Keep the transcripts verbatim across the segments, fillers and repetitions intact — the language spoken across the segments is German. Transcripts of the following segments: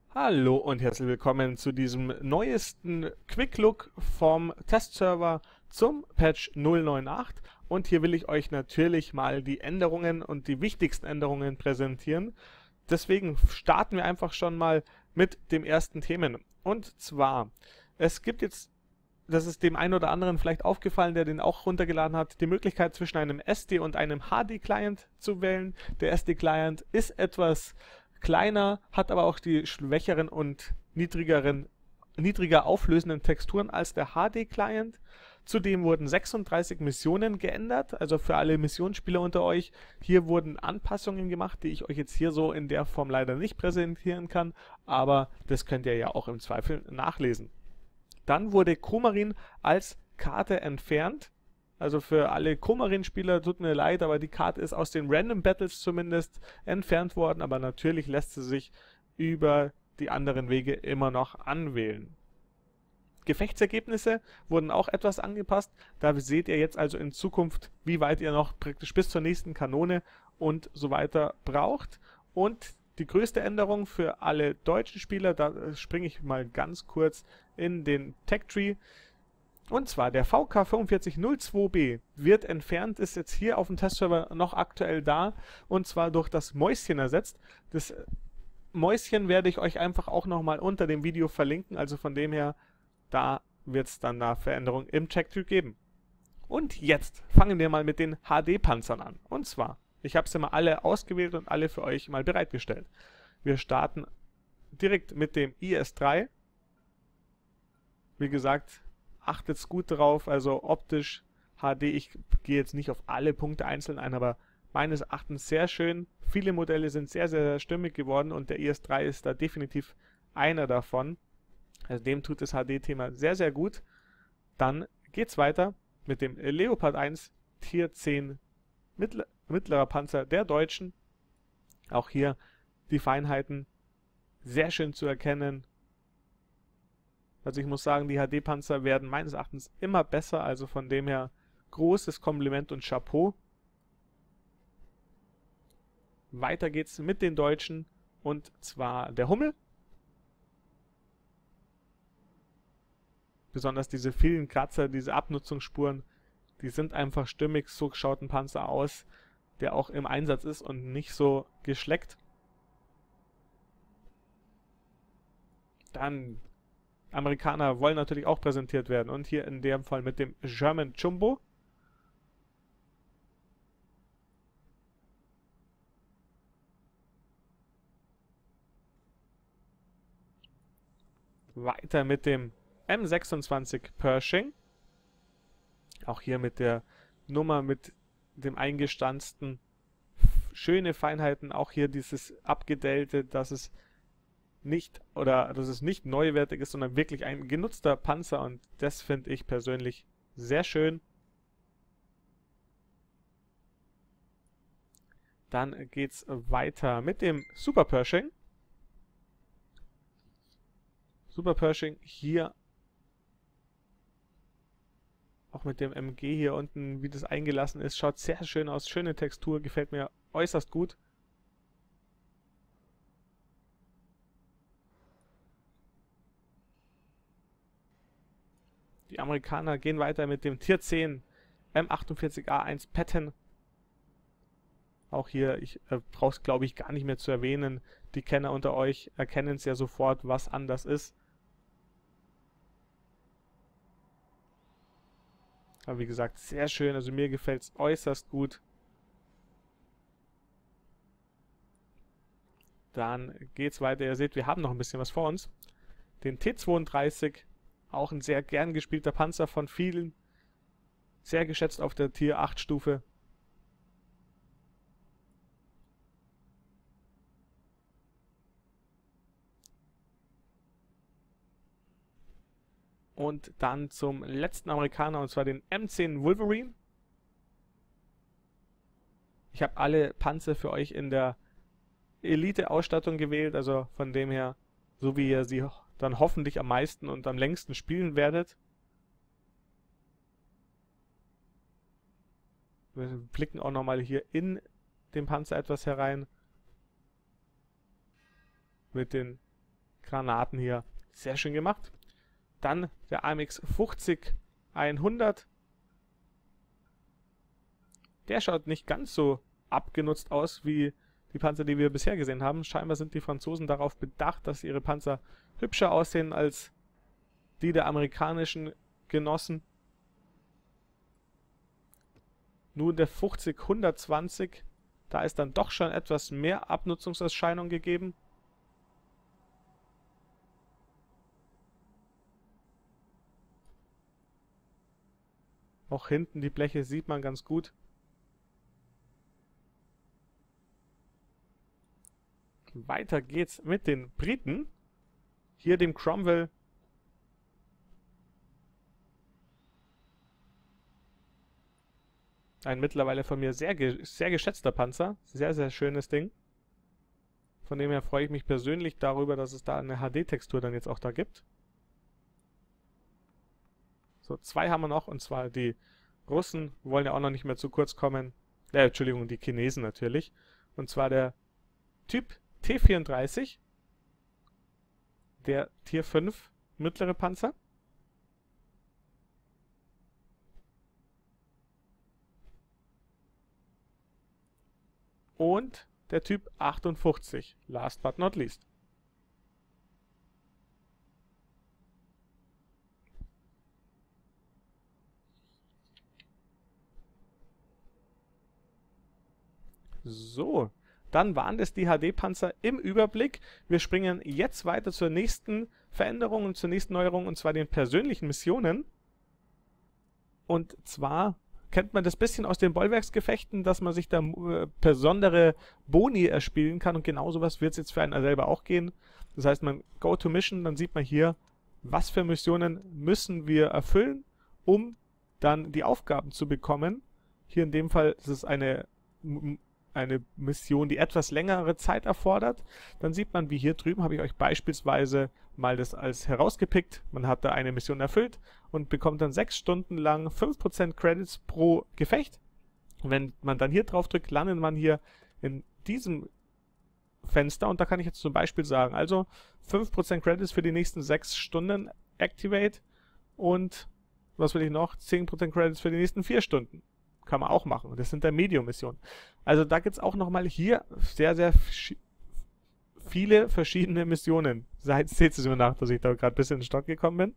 Hallo und herzlich willkommen zu diesem neuesten Quick Look vom Testserver zum Patch null neun acht. Und hier will ich euch natürlich mal die Änderungen und die wichtigsten Änderungen präsentieren. Deswegen starten wir einfach schon mal mit dem ersten Themen. Und zwar, es gibt jetzt, das ist dem einen oder anderen vielleicht aufgefallen, der den auch runtergeladen hat, die Möglichkeit zwischen einem S D und einem H D-Client zu wählen. Der S D-Client ist etwas kleiner, hat aber auch die schwächeren und niedrigeren, niedriger auflösenden Texturen als der H D-Client. Zudem wurden sechsunddreißig Missionen geändert, also für alle Missionsspieler unter euch. Hier wurden Anpassungen gemacht, die ich euch jetzt hier so in der Form leider nicht präsentieren kann, aber das könnt ihr ja auch im Zweifel nachlesen. Dann wurde Chromarin als Karte entfernt. Also für alle Chromarin-Spieler, tut mir leid, aber die Karte ist aus den Random Battles zumindest entfernt worden. Aber natürlich lässt sie sich über die anderen Wege immer noch anwählen. Gefechtsergebnisse wurden auch etwas angepasst. Da seht ihr jetzt also in Zukunft, wie weit ihr noch praktisch bis zur nächsten Kanone und so weiter braucht. Und die größte Änderung für alle deutschen Spieler, da springe ich mal ganz kurz in den Tech Tree. Und zwar der V K vier fünf null zwei B wird entfernt, ist jetzt hier auf dem Testserver noch aktuell da und zwar durch das Mäuschen ersetzt. Das Mäuschen werde ich euch einfach auch nochmal unter dem Video verlinken, also von dem her, da wird es dann eine Veränderung im Tech Tree geben. Und jetzt fangen wir mal mit den H D-Panzern an. Und zwar, ich habe sie mal alle ausgewählt und alle für euch mal bereitgestellt. Wir starten direkt mit dem I S drei. Wie gesagt, achtet gut drauf, also optisch H D, ich gehe jetzt nicht auf alle Punkte einzeln ein, aber meines Erachtens sehr schön. Viele Modelle sind sehr, sehr stimmig geworden und der I S drei ist da definitiv einer davon. Also dem tut das H D-Thema sehr, sehr gut. Dann geht's weiter mit dem Leopard eins Tier zehn mittler, mittlerer Panzer der Deutschen. Auch hier die Feinheiten sehr schön zu erkennen. Also ich muss sagen, die H D-Panzer werden meines Erachtens immer besser, also von dem her großes Kompliment und Chapeau. Weiter geht's mit den Deutschen und zwar der Hummel. Besonders diese vielen Kratzer, diese Abnutzungsspuren, die sind einfach stimmig. So schaut ein Panzer aus, der auch im Einsatz ist und nicht so geschleckt. Dann Amerikaner wollen natürlich auch präsentiert werden und hier in dem Fall mit dem German Jumbo. Weiter mit dem M sechsundzwanzig Pershing. Auch hier mit der Nummer mit dem eingestanzten. Schöne Feinheiten, auch hier dieses abgedellte, dass es nicht oder dass es nicht neuwertig ist, sondern wirklich ein genutzter Panzer und das finde ich persönlich sehr schön. Dann geht es weiter mit dem Super Pershing. Super Pershing hier auch mit dem M G hier unten, wie das eingelassen ist, schaut sehr schön aus, schöne Textur, gefällt mir äußerst gut. Die Amerikaner gehen weiter mit dem Tier zehn M achtundvierzig A eins Patton. Auch hier, ich äh, brauche es glaube ich gar nicht mehr zu erwähnen. Die Kenner unter euch erkennen es ja sofort, was anders ist. Aber wie gesagt, sehr schön. Also mir gefällt es äußerst gut. Dann geht es weiter. Ihr seht, wir haben noch ein bisschen was vor uns. Den T zweiunddreißig. Auch ein sehr gern gespielter Panzer von vielen. Sehr geschätzt auf der Tier acht Stufe. Und dann zum letzten Amerikaner, und zwar den M zehn Wolverine. Ich habe alle Panzer für euch in der Elite-Ausstattung gewählt, also von dem her, so wie ihr sie dann hoffentlich am meisten und am längsten spielen werdet. Wir blicken auch nochmal hier in den Panzer etwas herein. Mit den Granaten hier. Sehr schön gemacht. Dann der A M X fünfzig hundert. Der schaut nicht ganz so abgenutzt aus wie die Panzer, die wir bisher gesehen haben. Scheinbar sind die Franzosen darauf bedacht, dass ihre Panzer hübscher aussehen als die der amerikanischen Genossen. Nun der fünfzig hundertzwanzig. Da ist dann doch schon etwas mehr Abnutzungserscheinung gegeben. Auch hinten die Bleche sieht man ganz gut. Weiter geht's mit den Briten. Hier dem Cromwell. Ein mittlerweile von mir sehr, ge sehr geschätzter Panzer. Sehr, sehr schönes Ding. Von dem her freue ich mich persönlich darüber, dass es da eine H D-Textur dann jetzt auch da gibt. So, zwei haben wir noch, und zwar die Russen wollen ja auch noch nicht mehr zu kurz kommen. Äh, Entschuldigung, die Chinesen natürlich. Und zwar der Typ T vierunddreißig. Der Tier fünf mittlere Panzer. Und der Typ achtundfünfzig, last but not least. So, dann waren das die H D-Panzer im Überblick. Wir springen jetzt weiter zur nächsten Veränderung und zur nächsten Neuerung, und zwar den persönlichen Missionen. Und zwar kennt man das bisschen aus den Bollwerksgefechten, dass man sich da äh, besondere Boni erspielen kann, und genau sowas wird es jetzt für einen selber auch gehen. Das heißt, man go to Mission, dann sieht man hier, was für Missionen müssen wir erfüllen, um dann die Aufgaben zu bekommen. Hier in dem Fall ist es eine, eine Mission, die etwas längere Zeit erfordert. Dann sieht man, wie hier drüben habe ich euch beispielsweise mal das als herausgepickt. Man hat da eine Mission erfüllt und bekommt dann sechs Stunden lang fünf Prozent Credits pro Gefecht. Und wenn man dann hier drauf drückt, landet man hier in diesem Fenster, und da kann ich jetzt zum Beispiel sagen, also fünf Prozent Credits für die nächsten sechs Stunden Activate, und was will ich noch? zehn Prozent Credits für die nächsten vier Stunden. Kann man auch machen. Das sind dann Medium-Missionen. Also da gibt es auch nochmal hier sehr, sehr viele verschiedene Missionen. Seht es mir nach, dass ich da gerade ein bisschen in den Stock gekommen bin.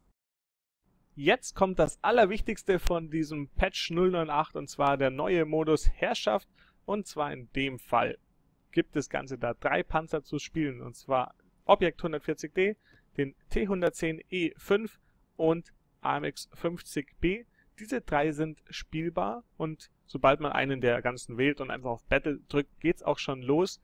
Jetzt kommt das Allerwichtigste von diesem Patch null neun acht, und zwar der neue Modus Herrschaft. Und zwar in dem Fall gibt es Ganze da drei Panzer zu spielen, und zwar Objekt hundertvierzig D, den T hundertzehn E fünf und A M X fünfzig B. Diese drei sind spielbar, und sobald man einen der ganzen wählt und einfach auf Battle drückt, geht es auch schon los.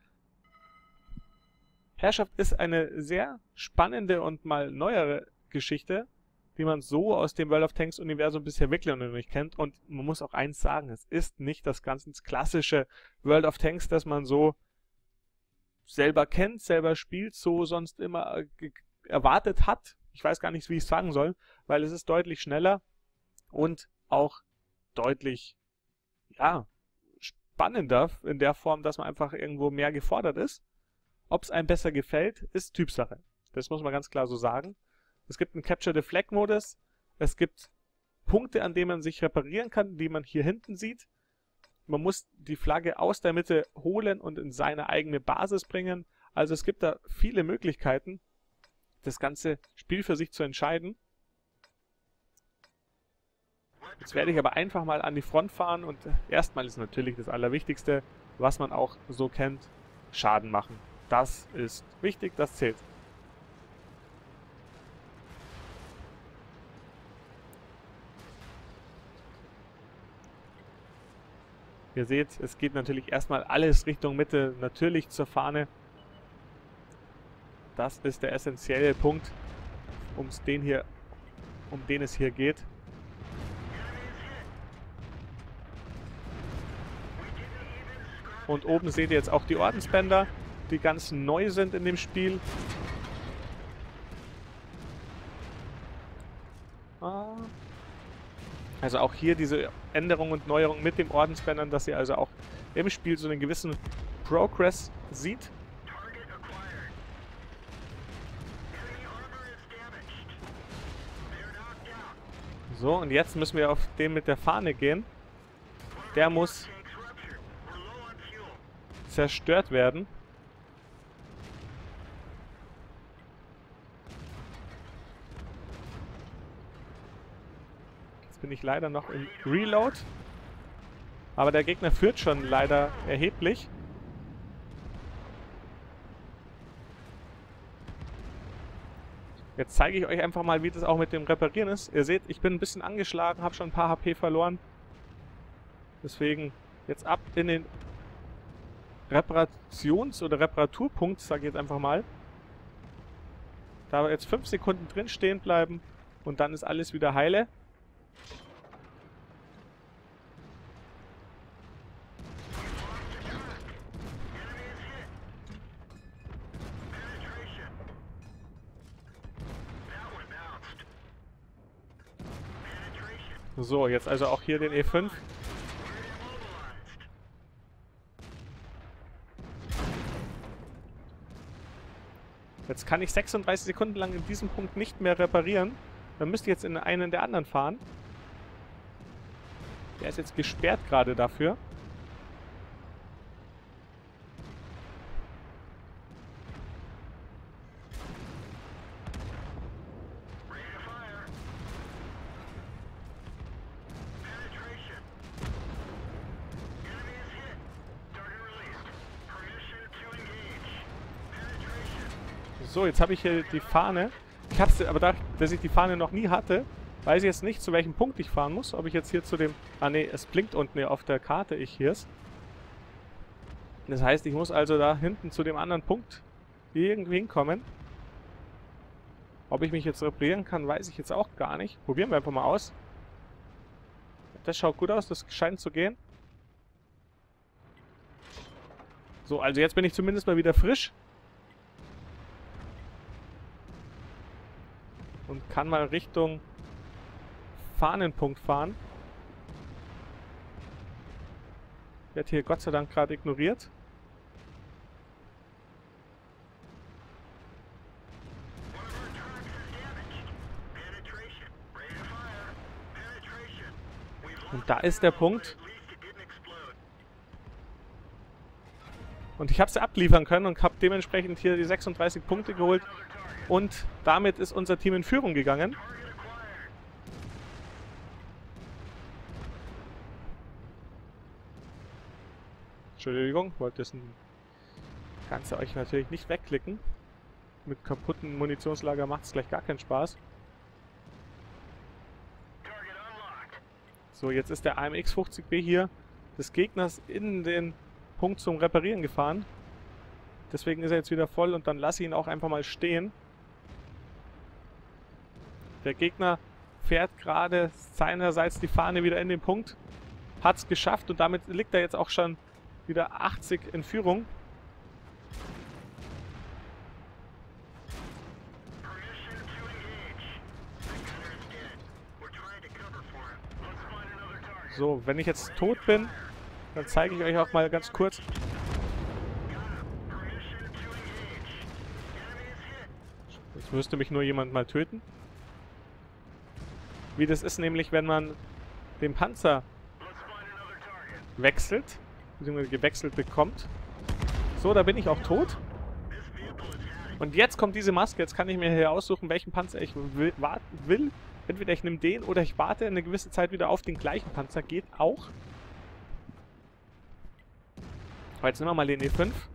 Herrschaft ist eine sehr spannende und mal neuere Geschichte, die man so aus dem World of Tanks Universum bisher wirklich noch nicht kennt. Und man muss auch eins sagen, es ist nicht das ganz klassische World of Tanks, das man so selber kennt, selber spielt, so sonst immer erwartet hat. Ich weiß gar nicht, wie ich es sagen soll, weil es ist deutlich schneller und auch deutlich, ja, spannender in der Form, dass man einfach irgendwo mehr gefordert ist. Ob es einem besser gefällt, ist Typsache. Das muss man ganz klar so sagen. Es gibt einen Capture the Flag Modus. Es gibt Punkte, an denen man sich reparieren kann, die man hier hinten sieht. Man muss die Flagge aus der Mitte holen und in seine eigene Basis bringen. Also es gibt da viele Möglichkeiten, das ganze Spiel für sich zu entscheiden. Jetzt werde ich aber einfach mal an die Front fahren, und erstmal ist natürlich das Allerwichtigste, was man auch so kennt, Schaden machen. Das ist wichtig, das zählt. Ihr seht, es geht natürlich erstmal alles Richtung Mitte, natürlich zur Fahne. Das ist der essentielle Punkt, um den hier, um den es hier geht. Und oben seht ihr jetzt auch die Ordensbänder, die ganz neu sind in dem Spiel. Also auch hier diese Änderung und Neuerung mit dem Ordensbändern, dass ihr also auch im Spiel so einen gewissen Progress sieht. So, und jetzt müssen wir auf den mit der Fahne gehen. Der muss zerstört werden. Jetzt bin ich leider noch im Reload. Aber der Gegner führt schon leider erheblich. Jetzt zeige ich euch einfach mal, wie das auch mit dem Reparieren ist. Ihr seht, ich bin ein bisschen angeschlagen, habe schon ein paar H P verloren. Deswegen jetzt ab in den Reparations- oder Reparaturpunkt, sage ich jetzt einfach mal. Da wir jetzt fünf Sekunden drin stehen bleiben und dann ist alles wieder heile. So, jetzt also auch hier den E fünf. Jetzt kann ich sechsunddreißig Sekunden lang in diesem Punkt nicht mehr reparieren. Dann müsste ich jetzt in einen der anderen fahren. Der ist jetzt gesperrt gerade dafür. So, jetzt habe ich hier die Fahne. Ich hab's, aber da, dass ich die Fahne noch nie hatte, weiß ich jetzt nicht, zu welchem Punkt ich fahren muss. Ob ich jetzt hier zu dem... Ah ne, es blinkt unten auf der Karte, ich hier ist. Das heißt, ich muss also da hinten zu dem anderen Punkt irgendwie hinkommen. Ob ich mich jetzt reparieren kann, weiß ich jetzt auch gar nicht. Probieren wir einfach mal aus. Das schaut gut aus, das scheint zu gehen. So, also jetzt bin ich zumindest mal wieder frisch. Und kann mal Richtung Fahnenpunkt fahren. Wird hier Gott sei Dank gerade ignoriert. Und da ist der Punkt. Und ich habe sie abliefern können und habe dementsprechend hier die sechsunddreißig Punkte geholt. Und damit ist unser Team in Führung gegangen. Entschuldigung, wollte das Ganze euch natürlich nicht wegklicken. Mit kaputten Munitionslager macht es gleich gar keinen Spaß. So, jetzt ist der A M X fünfzig B hier des Gegners in den Punkt zum Reparieren gefahren. Deswegen ist er jetzt wieder voll und dann lasse ich ihn auch einfach mal stehen. Der Gegner fährt gerade seinerseits die Fahne wieder in den Punkt. Hat es geschafft und damit liegt er jetzt auch schon wieder achtzig in Führung. So, wenn ich jetzt tot bin, dann zeige ich euch auch mal ganz kurz. Jetzt müsste mich nur jemand mal töten. Wie das ist nämlich, wenn man den Panzer wechselt, beziehungsweise gewechselt bekommt. So, da bin ich auch tot. Und jetzt kommt diese Maske. Jetzt kann ich mir hier aussuchen, welchen Panzer ich will. will. Entweder ich nehme den oder ich warte eine gewisse Zeit wieder auf den gleichen Panzer. Geht auch. Aber jetzt nehmen wir mal den E fünf.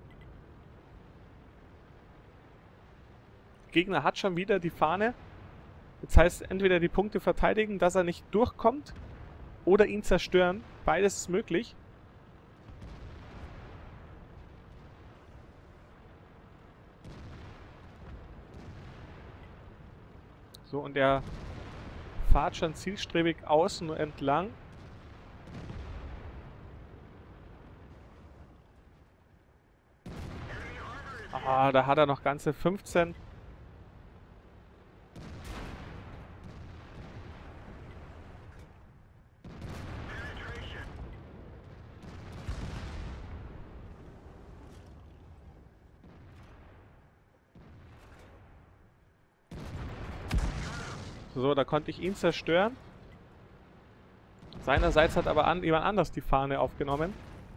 Der Gegner hat schon wieder die Fahne. Jetzt heißt entweder die Punkte verteidigen, dass er nicht durchkommt, oder ihn zerstören. Beides ist möglich. So, und er fährt schon zielstrebig außen entlang. Ah, da hat er noch ganze fünfzehn. So, da konnte ich ihn zerstören. Seinerseits hat aber an, jemand anders die Fahne aufgenommen.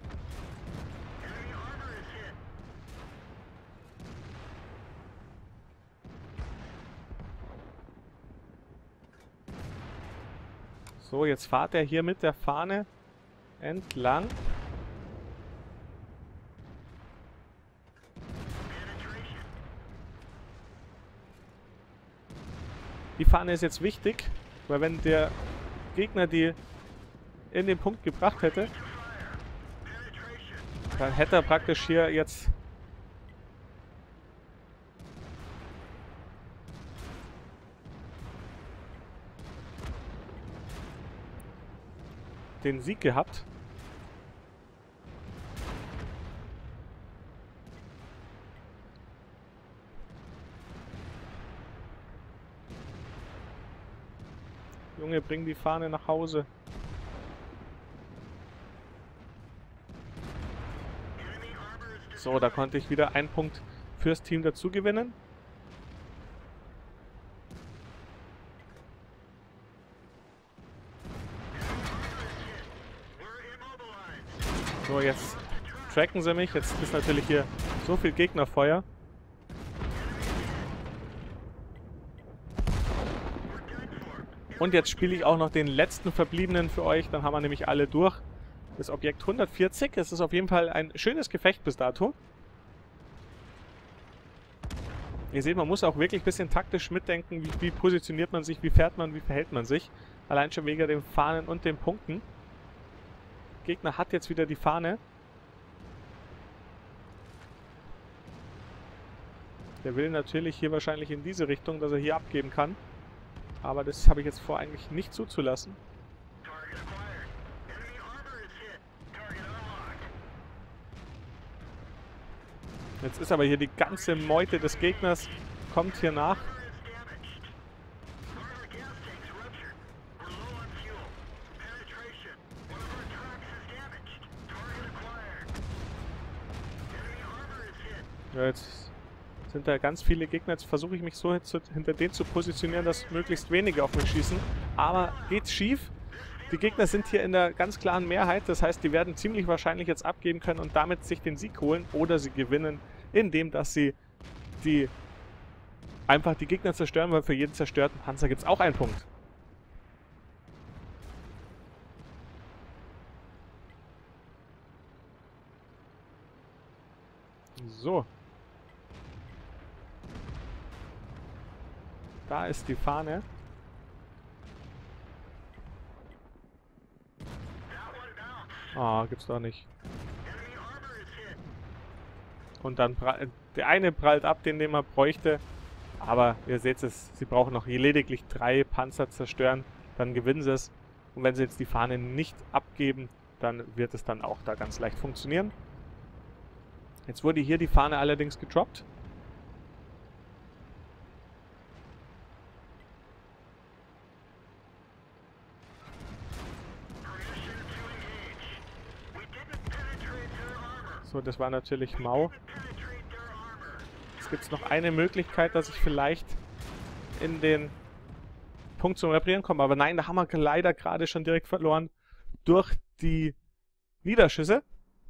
So, jetzt fahrt er hier mit der Fahne entlang. Die Fahne ist jetzt wichtig, weil wenn der Gegner die in den Punkt gebracht hätte, dann hätte er praktisch hier jetzt den Sieg gehabt. Junge, bring die Fahne nach Hause. So, da konnte ich wieder einen Punkt fürs Team dazu gewinnen. So, jetzt tracken sie mich. Jetzt ist natürlich hier so viel Gegnerfeuer. Und jetzt spiele ich auch noch den letzten Verbliebenen für euch. Dann haben wir nämlich alle durch. Das Objekt hundertvierzig. Es ist auf jeden Fall ein schönes Gefecht bis dato. Ihr seht, man muss auch wirklich ein bisschen taktisch mitdenken. Wie, wie positioniert man sich, wie fährt man, wie verhält man sich. Allein schon wegen den Fahnen und den Punkten. Der Gegner hat jetzt wieder die Fahne. Der will natürlich hier wahrscheinlich in diese Richtung, dass er hier abgeben kann. Aber das habe ich jetzt vor, eigentlich nicht zuzulassen. Jetzt ist aber hier die ganze Meute des Gegners, kommt hier nach. Ja, jetzt sind da ganz viele Gegner. Jetzt versuche ich mich so hinter denen zu positionieren, dass möglichst wenige auf mich schießen. Aber geht schief. Die Gegner sind hier in der ganz klaren Mehrheit. Das heißt, die werden ziemlich wahrscheinlich jetzt abgeben können und damit sich den Sieg holen. Oder sie gewinnen, indem dass sie die einfach die Gegner zerstören, weil für jeden zerstörten Panzer gibt es auch einen Punkt. So. Da ist die Fahne. Ah, oh, gibt's doch nicht. Und dann der eine prallt ab, den, den man bräuchte. Aber ihr seht es, sie brauchen noch lediglich drei Panzer zerstören. Dann gewinnen sie es. Und wenn sie jetzt die Fahne nicht abgeben, dann wird es dann auch da ganz leicht funktionieren. Jetzt wurde hier die Fahne allerdings gedroppt. So, das war natürlich mau. Jetzt gibt es noch eine Möglichkeit, dass ich vielleicht in den Punkt zum Reparieren komme. Aber nein, da haben wir leider gerade schon direkt verloren durch die Niederschüsse.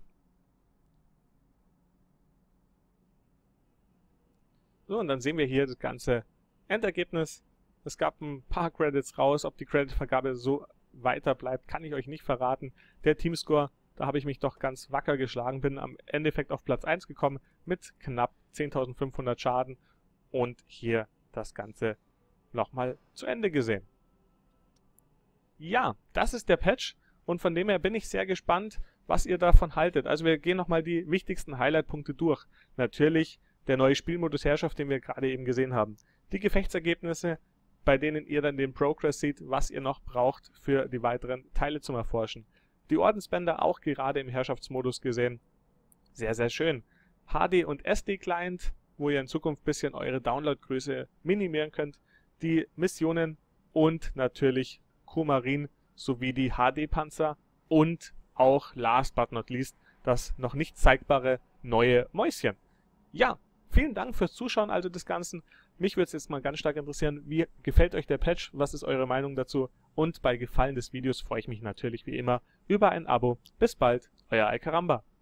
So, und dann sehen wir hier das ganze Endergebnis. Es gab ein paar Credits raus. Ob die Creditvergabe so weiter bleibt, kann ich euch nicht verraten. Der Teamscore, da habe ich mich doch ganz wacker geschlagen, bin am Endeffekt auf Platz eins gekommen mit knapp zehntausendfünfhundert Schaden und hier das Ganze nochmal zu Ende gesehen. Ja, das ist der Patch und von dem her bin ich sehr gespannt, was ihr davon haltet. Also wir gehen nochmal die wichtigsten Highlight-Punkte durch. Natürlich der neue Spielmodus Herrschaft, den wir gerade eben gesehen haben. Die Gefechtsergebnisse, bei denen ihr dann den Progress seht, was ihr noch braucht für die weiteren Teile zum Erforschen. Die Ordensbänder auch gerade im Herrschaftsmodus gesehen. Sehr, sehr schön. H D und S D-Client, wo ihr in Zukunft ein bisschen eure Downloadgröße minimieren könnt. Die Missionen und natürlich Chromarin sowie die H D-Panzer und auch last but not least das noch nicht zeigbare neue Mäuschen. Ja, Vielen Dank fürs Zuschauen also des Ganzen. Mich würde es jetzt mal ganz stark interessieren, wie gefällt euch der Patch, was ist eure Meinung dazu? Und bei Gefallen des Videos freue ich mich natürlich wie immer über ein Abo. Bis bald, euer Alcaramba.